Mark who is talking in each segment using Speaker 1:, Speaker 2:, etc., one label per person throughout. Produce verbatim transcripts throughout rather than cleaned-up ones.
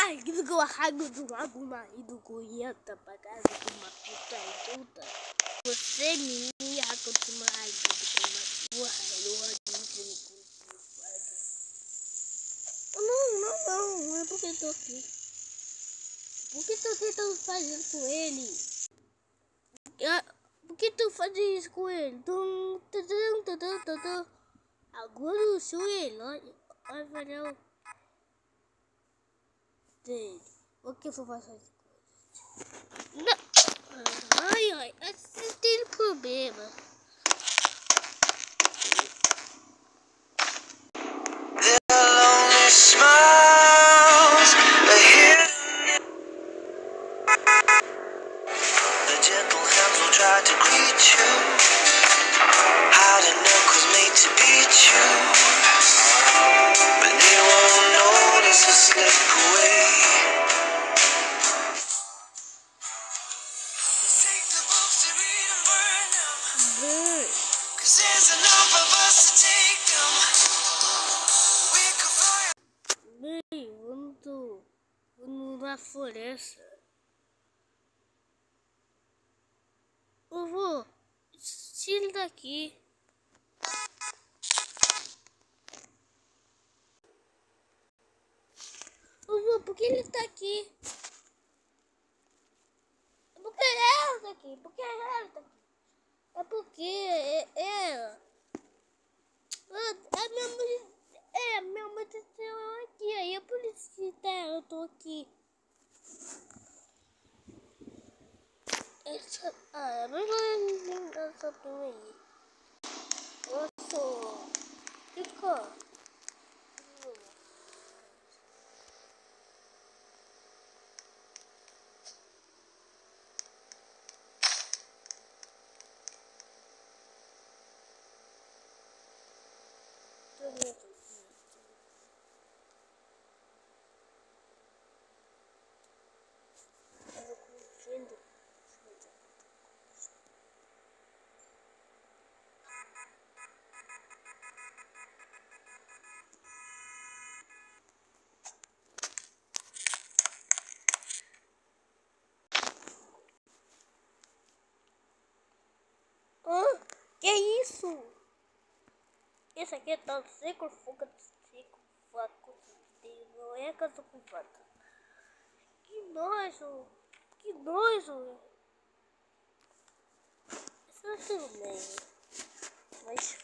Speaker 1: Ai, que do arrago do lago marido goiata pra casa de uma puta adulta. Você me arraga de uma raiva com uma sua relógio no Não, não, não, não é porque eu tô aqui. Por que tu tentando fazer com ele? Por que tu faz isso com ele? Tum, tum, tum, tum, tum, tum, tum. Agora eu sou ele, olha. Olha, valeu. Por que eu vou fazer isso? Não. Ai, ai, assim tem problema.
Speaker 2: Try to greet you. Hard enough was made to beat you, but they won't notice a slip away. Take the books to read and burn them, cause there's enough of us to take them. We could fly.
Speaker 1: Bem, vamos, vamos na floresta. Eu vou tira daqui. Eu vou, por que ele tá aqui? Por que ela tá aqui? Por que ela tá aqui? É porque ela. A minha mãe. É, minha mãe tá aqui. Aí é por isso que tá, eu tô aqui. Essa, ah, mas não é essa prima aí. Nossa, ficou. Ah, que isso? Esse aqui é tal seco, foca, seco, faco, não é casa com vaca. Que nojo, que nojo. Isso é tudo bem, mas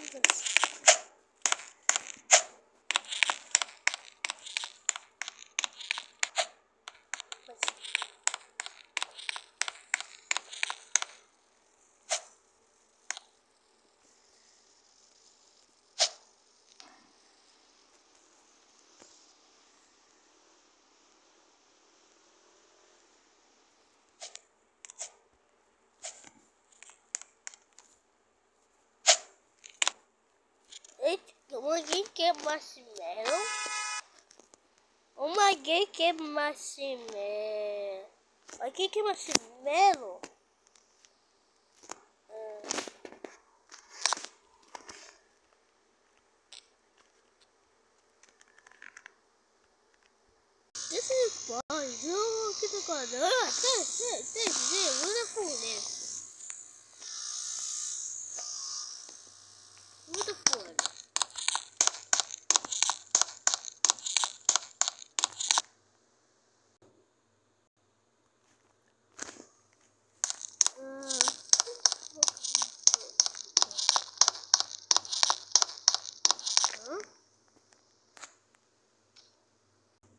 Speaker 1: alguém quer marshmallow? Uma gay quer marshmallow. Alguém quer marshmallow? Ah. This is fun. You get the gun. Ah, this, this, this, this. Who's the fool this? Who's the fool?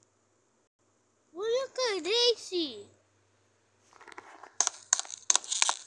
Speaker 1: Daisy.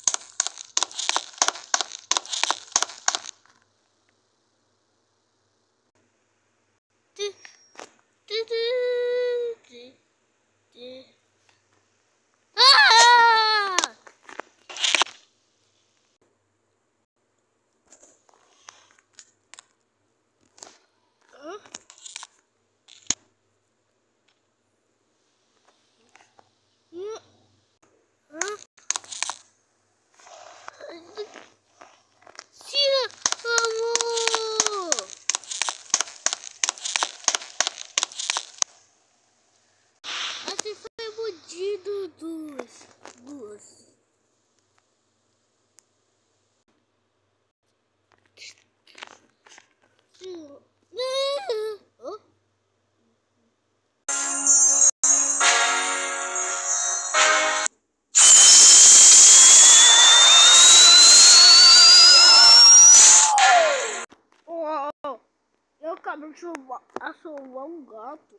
Speaker 1: assovar, assovar um gato.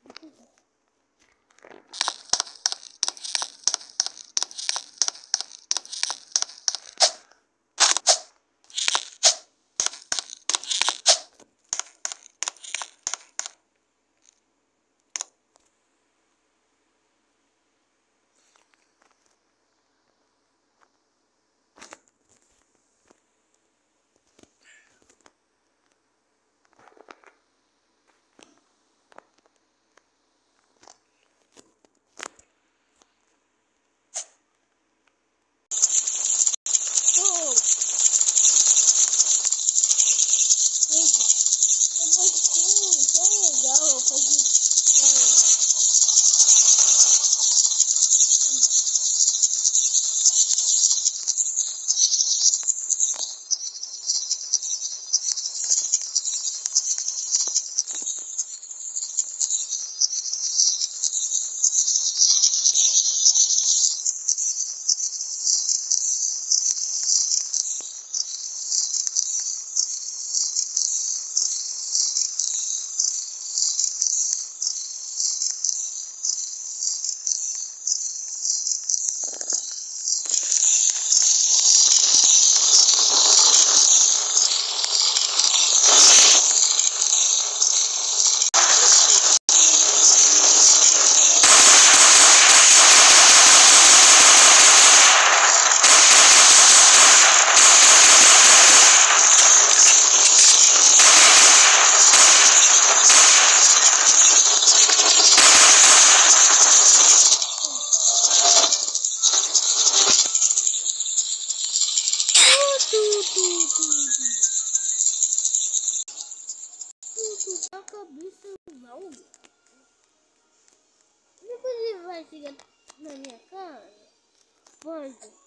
Speaker 1: A cabeça não. Depois ele vai chegar na minha casa. Pode.